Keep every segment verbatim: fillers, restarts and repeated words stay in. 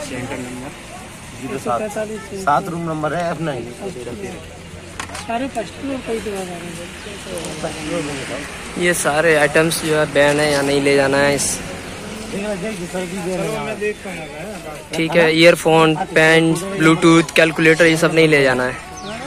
Centre number zero सात सात room number है अपना ही। सारे फर्स्ट फ्लोर पे ही ये सारे आइटम्स जो है बैन है या नहीं ले जाना है इस। ठीक है, ईयरफोन, पेन, ब्लूटूथ, कैलकुलेटर ये सब नहीं ले जाना है।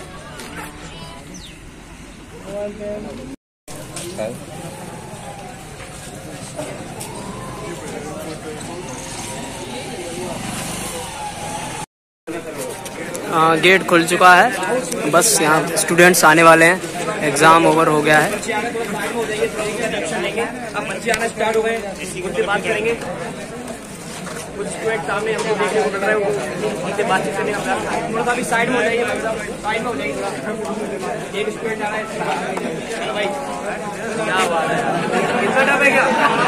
आ, गेट खुल चुका है, बस यहाँ स्टूडेंट्स आने वाले हैं, एग्जाम ओवर हो गया है। अब बच्चे आना स्टार्ट हो गए, उनसे बात करेंगे। कुछ स्टूडेंट सामने हमको देखने को मिल रहे हैं, उनसे बातचीत करने का थोड़ा सा भी साइड में हो जाइए, साइड में हो जाइए। एक स्टूडेंट आ रहा है भाई, क्या बात है, कितना टफ है क्या?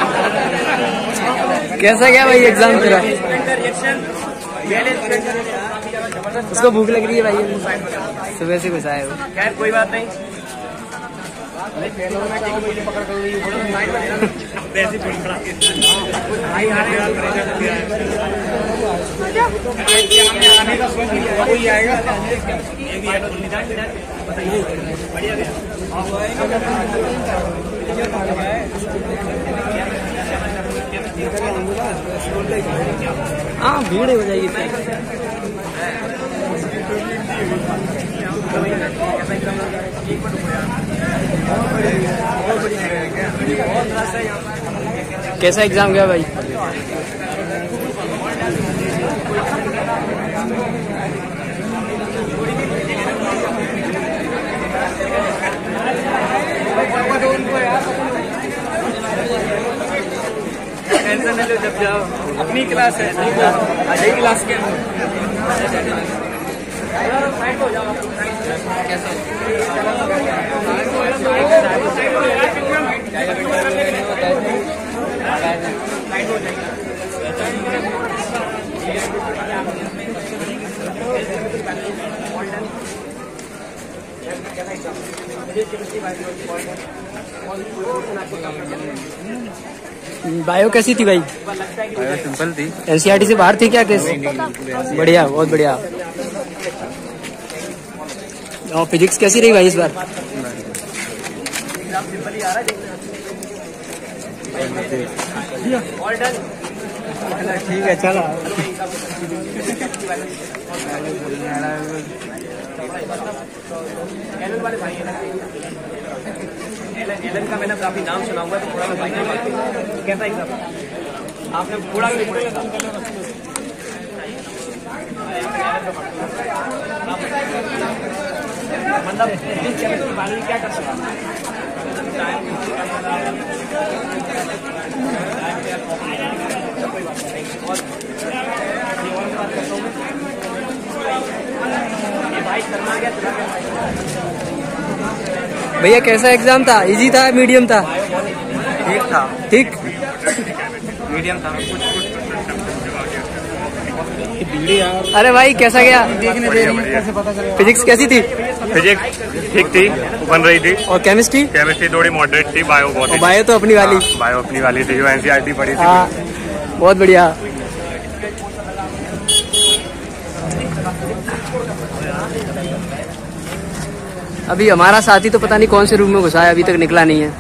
कैसा गया भाई एग्जाम तेरा? उसको भूख लग रही है भाई, सुबह से घुसा है वो। खैर कोई बात नहीं, हाँ भीड़ हो जाएगी। कैसा एग्जाम गया भाई? टेंशन नहीं लो, जब जाओ अपनी क्लास है, अजय क्लास के साइड हो जाओ। कैसा बायो कैसी थी भाई? बायो सिंपल थी। एनसीईआरटी से बाहर थी क्या? कैसे? बढ़िया, बहुत बढ़िया। और फिजिक्स कैसी रही भाई इस बार? ठीक है चलो। एलन वाले भाई एलन का मैंने काफी नाम सुना हुआ, तो थोड़ा भाई कैसा एग्जाम आपने थोड़ा भी पढ़ा? मतलब क्या कर सकता भैया? कैसा एग्जाम था? इजी था, मीडियम था? ठीक था। ठीक, मीडियम था। अरे भाई कैसा गया? फिजिक्स कैसी थी? फिजिक्स ठीक थी, बन रही थी। और केमिस्ट्री? केमिस्ट्री थोड़ी मॉडरेट थी। बायो बहुत, बायो तो अपनी वाली। हाँ, बायो अपनी वाली थी जो एनसीईआरटी पढ़ी थी। हाँ बहुत बढ़िया। अभी हमारा साथी तो पता नहीं कौन से रूम में घुसा है, अभी तक निकला नहीं है।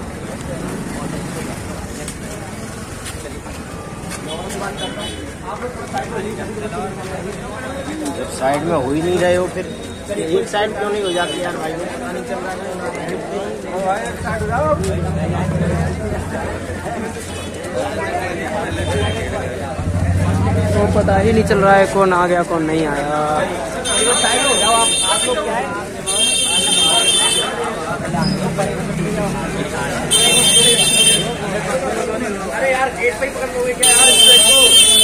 जब साइड में हो ही नहीं रहे हो, फिर एक साइड क्यों नहीं हो जाती यार भाई? पता नहीं चल रहा है, तो पता ही नहीं चल रहा है कौन आ गया कौन नहीं आया। अरे यार गेट पे ही पकड़ लोगे क्या यार इसको?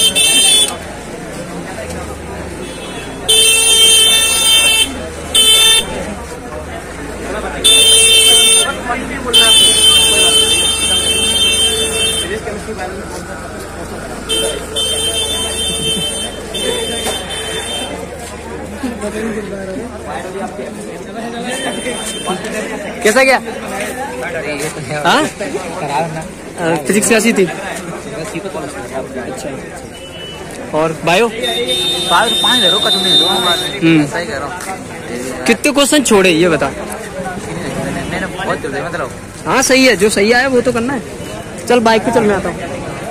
कैसा गया? हाँ फिजिक्स कैसी थी? अच्छा और बायो पाँच दे रो कट नहीं दो हम्म सही कह रहा हूँ। कितने क्वेश्चन छोड़े ये बता। मैंने बहुत जोड़े मतलब। हाँ सही है, जो सही आया वो तो करना है। चल बाइक पे चल, मैं आता हूँ।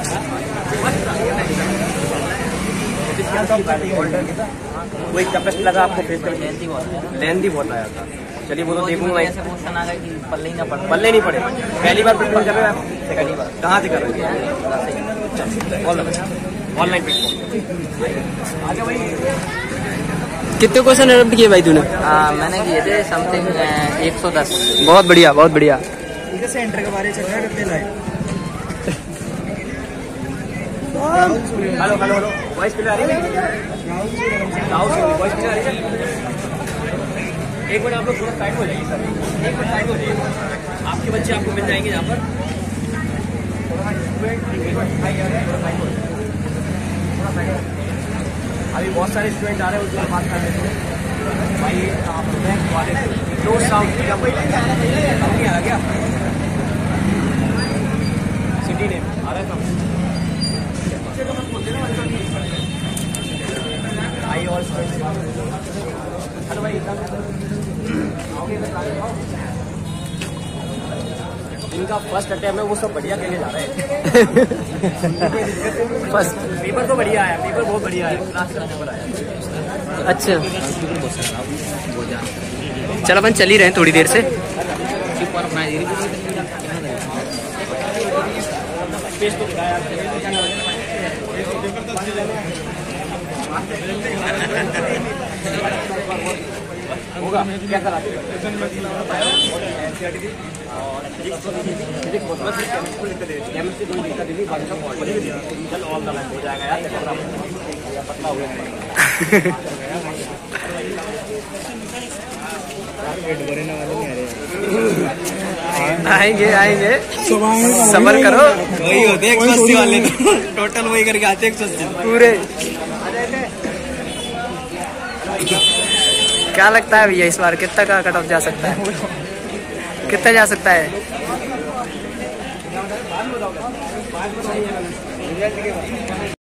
वो एक कैपेसिटी लगा आपको फेस कर लेंथ ही बहुत आया था। चलिए वो तो देखूंगा मैं। पल्ले ही ना पड़ पल्ले नहीं पड़े। पहली बार प्रिंटिंग कर रहे हो आप? सेकंड बार। कहाँ से कर रहे हैं? ऑनलाइन कितने क्वेश्चन अटेम्प्ट किए भाई तूने? मैंने किए थे समथिंग एक सौ दस। बहुत बढ़िया, बहुत बढ़िया। सेंटर के बारे चल रहा है। Hello hello hello voice clear आ रही है? वॉइस क्लियर आ रही है? एक मिनट आप लोग थोड़ा साइड हो जाइए सर, एक मिनट साइड हो जाइए। आपके बच्चे आपको मिल जाएंगे यहाँ पर। अभी बहुत सारे स्टूडेंट आ रहे हैं, उसके बात कर रहे थे भाई आप दो साउथ का आ गया सिटी ने आ रहा था। आई और हेलो भाई इनका फर्स्ट अटेम्प्ट है, वो सब बढ़िया खेले जा रहे हैं। फर्स्ट पेपर तो बढ़िया आया, पेपर बहुत बढ़िया है, क्लास का पेपर आया। अच्छा चल अपन चल ही रहे हैं थोड़ी देर से। होगा क्या करा आएंगे आएंगे, सबर करो। वही होते एक सौ अस्सी वाले, टोटल वही करके आते एक सौ अस्सी पूरे। क्या लगता है भैया इस बार कितना का कट ऑफ जा सकता है? कितना जा सकता है?